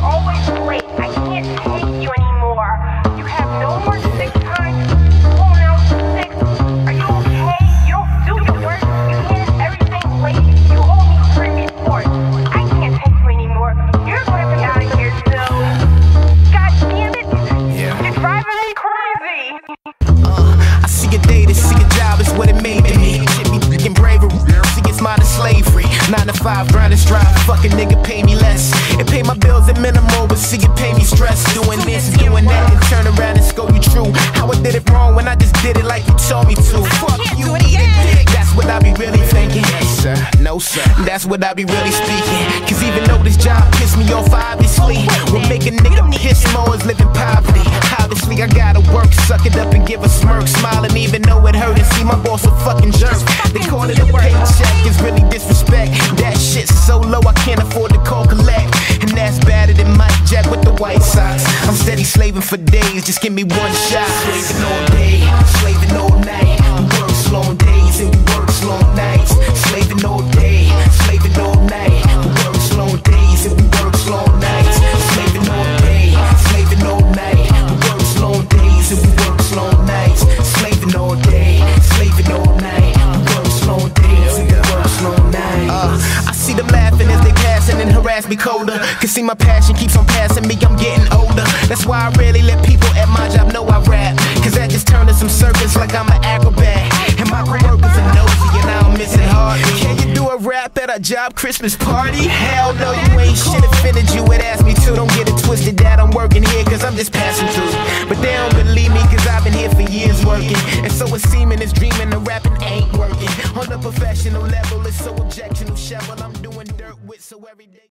You're always late. I can't take you anymore. You have no more sick time. Oh, now it's 6. Are you okay? You don't do your work. You handed everything late. You owe me 3 reports. I can't take you anymore. You're going to be out of here soon. God damn it. Yeah. You're driving me crazy. I see a day to see a job is what it made to me. Shit be freaking bravery. See it's modern slavery. 9 to 5, grind and strive. Fuck a nigga, pay me less. It pay my bills at minimal, but see it pay me stress. Doing this and doing that, and turn around and scold you true. How I did it wrong when I just did it like you told me to. Fuck you, eat a dick. That's what I be really thinking. Yes, sir. No, sir. That's what I be really speaking. Cause even though this job pissed me off, obviously, what make a nigga piss more is living poverty. Obviously, I gotta work, suck it up and give a smirk. Smiling even though it hurt and see my boss a fucking jerk. They call it a paycheck, it's really disrespect. That shit's so low I can't afford to call collect. And that's better than Mike Jack with the White Sox. I'm steady slaving for days, just give me one shot. Slaving all day, slaving all night. We work long days and we work long nights. Slaving all day, slaving all night. We work long days and we work long nights. Slaving all day, slaving all night. We work long days and we work long nights. Slaving all day, slaving all night. We work long days and we work long nights. I see them laughing as they passing and harass me colder. Cause see my passion keeps on passing me, I'm getting older. That's why I rarely let people at my job know I rap. Cause that just turned to some circus like I'm an acrobat. And my coworkers are nosy and I don't miss it hardly. Can you do a rap at a job Christmas party? Hell no, you ain't shit offended you would ask me to. Don't get it twisted that I'm working here cause I'm just passing through. But they don't believe me cause I've been here for years working. And so it's seeming it's dreaming the rapping ain't working. On the professional level it's so objectionable shovel I'm doing dirt with so every day.